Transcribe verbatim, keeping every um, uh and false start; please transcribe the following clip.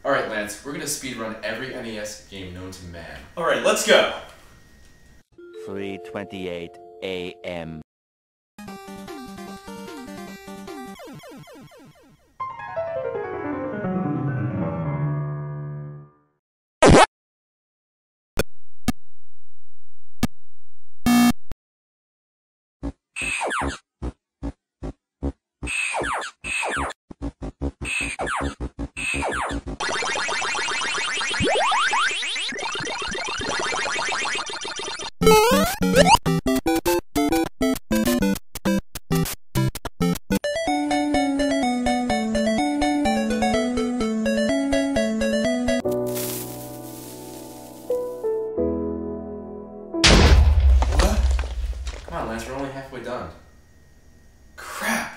Alright, Lance, we're gonna speedrun every N E S game known to man. Alright, let's go! three twenty-eight A M Come on, Lance, we're only halfway done. Crap!